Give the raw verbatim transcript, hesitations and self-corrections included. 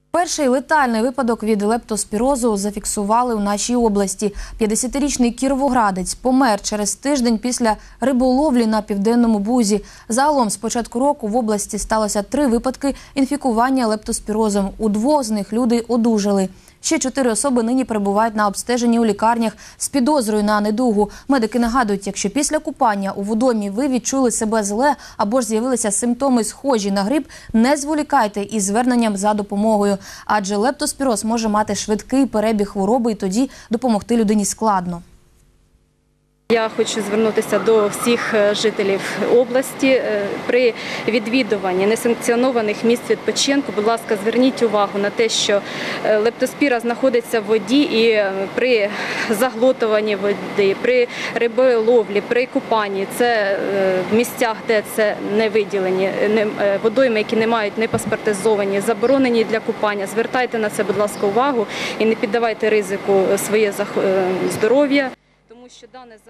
Перший летальний випадок від лептоспірозу зафіксували у нашій області. п'ятдесятирічний кіровоградець помер через тиждень після риболовлі на Південному Бузі. Загалом з початку року в області сталося три випадки інфікування лептоспірозом. У двох з них люди одужали. Ще чотири особи нині перебувають на обстеженні у лікарнях з підозрою на недугу. Медики нагадують, якщо після купання у водоймі ви відчули себе зле або ж з'явилися симптоми схожі на грип, не зволікайте із зверненням за допомогою. Адже лептоспіроз може мати швидкий перебіг хвороби і тоді допомогти людині складно. Я хочу звернутися до всіх жителів області. При відвідуванні несанкціонованих місць відпочинку, будь ласка, зверніть увагу на те, що лептоспіра знаходиться в воді і при заглотуванні води, при риболовлі, при купанні. Це в місцях, де це не виділені, водойми, які не мають не паспортизовані, заборонені для купання. Звертайте на це, будь ласка, увагу і не піддавайте ризику своє здоров'я, тому що дане